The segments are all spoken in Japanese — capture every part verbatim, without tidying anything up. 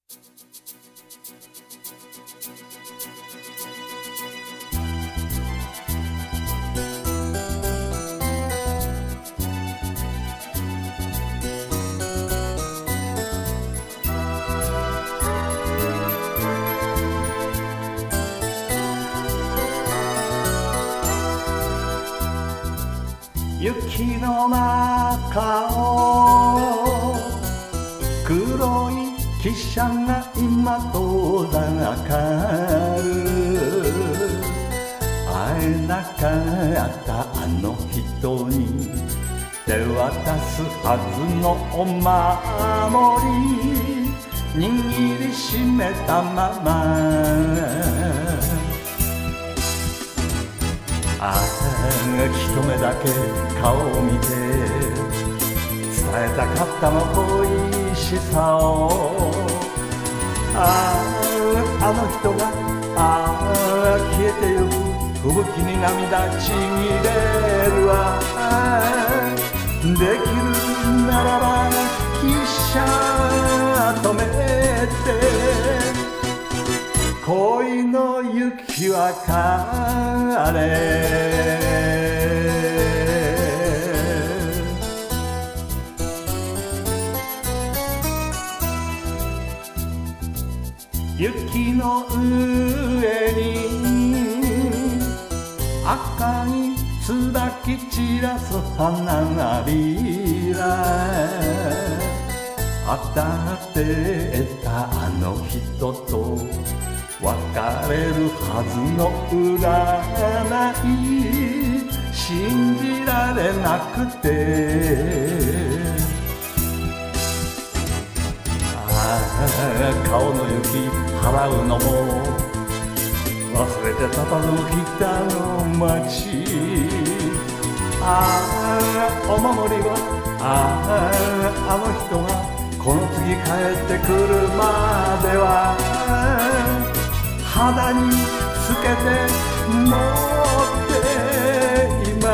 雪の中を黒い汽車が今遠ざかる。会えなかったあの人に手渡すはずのお守り握りしめたまま、ああ一目だけ顔を見て伝えたかったの恋しさを。あああの人がああ消えてゆく吹雪に涙ちぎれるわ。できるならば汽車止めて恋の雪は枯れ。雪の上に赤い椿散らす花びら、当たってたあの人と別れるはずの占い信じられなくて、ああ顔の雪払うのも忘れてたたずむ北の街。ああお守りはあああの人がこの次帰ってくるまでは肌につけて持っています。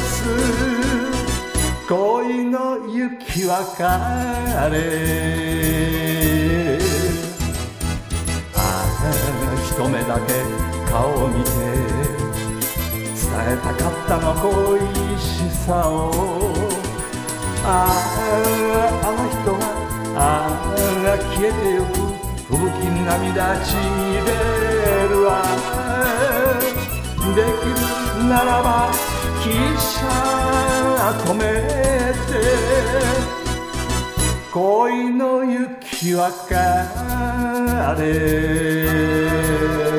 恋の雪は枯れ。ああ一目だけ顔を見て伝えたかったの恋しさを。あああの人がああ消えてゆく吹雪に涙ちぎれるわ。できるならば汽車止めて恋の雪は枯れ。